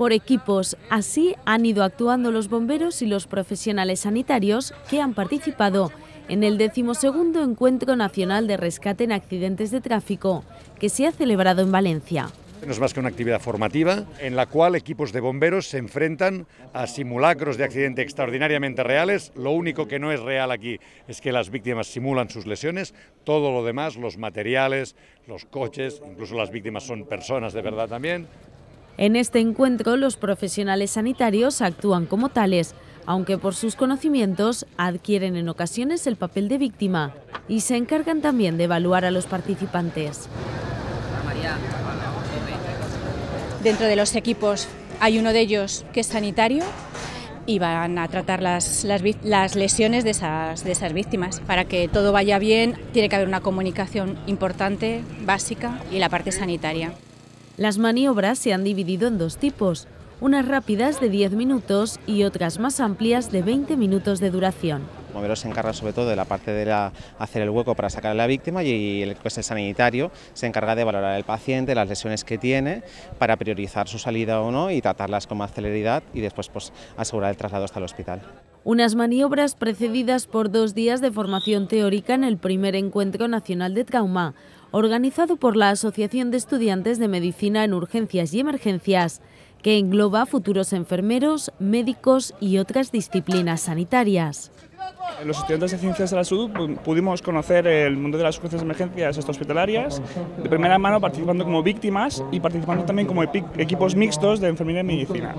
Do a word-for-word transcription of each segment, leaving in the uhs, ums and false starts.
por equipos. Así han ido actuando los bomberos y los profesionales sanitarios que han participado en el decimosegundo Encuentro Nacional de Rescate en Accidentes de Tráfico, que se ha celebrado en Valencia. No es más que una actividad formativa en la cual equipos de bomberos se enfrentan a simulacros de accidente extraordinariamente reales. Lo único que no es real aquí es que las víctimas simulan sus lesiones. Todo lo demás, los materiales, los coches, incluso las víctimas son personas de verdad también. En este encuentro los profesionales sanitarios actúan como tales, aunque por sus conocimientos adquieren en ocasiones el papel de víctima y se encargan también de evaluar a los participantes. Dentro de los equipos hay uno de ellos que es sanitario y van a tratar las, las, las lesiones de esas, de esas víctimas. Para que todo vaya bien tiene que haber una comunicación importante, básica, y la parte sanitaria. Las maniobras se han dividido en dos tipos, unas rápidas de diez minutos y otras más amplias de veinte minutos de duración. El bombero se encarga sobre todo de la parte de la, hacer el hueco para sacar a la víctima y el, pues el sanitario se encarga de valorar al paciente, las lesiones que tiene, para priorizar su salida o no y tratarlas con más celeridad y después pues, asegurar el traslado hasta el hospital. Unas maniobras precedidas por dos días de formación teórica en el primer Encuentro Nacional de Trauma, organizado por la Asociación de Estudiantes de Medicina en Urgencias y Emergencias, que engloba futuros enfermeros, médicos y otras disciplinas sanitarias. Los estudiantes de Ciencias de la Salud pudimos conocer el mundo de las urgencias y emergencias extrahospitalarias de primera mano, participando como víctimas y participando también como equipos mixtos de enfermería y medicina.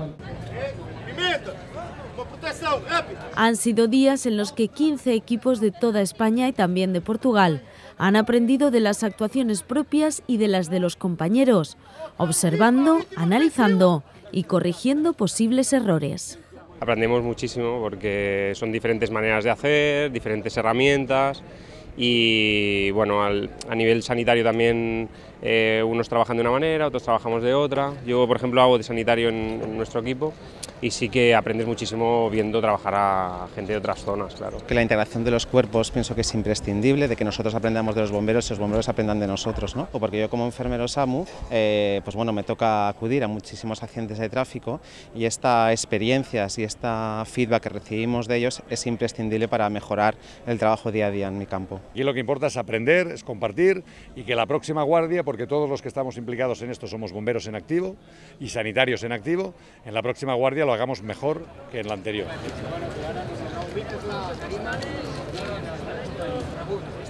Han sido días en los que quince equipos de toda España y también de Portugal han aprendido de las actuaciones propias y de las de los compañeros, observando, analizando y corrigiendo posibles errores. Aprendemos muchísimo porque son diferentes maneras de hacer, diferentes herramientas y bueno, al, a nivel sanitario también eh, unos trabajan de una manera, otros trabajamos de otra. Yo, por ejemplo, hago de sanitario en, en nuestro equipo y sí que aprendes muchísimo viendo trabajar a gente de otras zonas, claro. Que la integración de los cuerpos pienso que es imprescindible, de que nosotros aprendamos de los bomberos y los bomberos aprendan de nosotros, ¿no? Porque yo como enfermero SAMU, eh, pues bueno, me toca acudir a muchísimos accidentes de tráfico y esta experiencia y esta feedback que recibimos de ellos es imprescindible para mejorar el trabajo día a día en mi campo. Y lo que importa es aprender, es compartir y que la próxima guardia, porque todos los que estamos implicados en esto somos bomberos en activo y sanitarios en activo, en la próxima guardia lo hagamos mejor que en la anterior.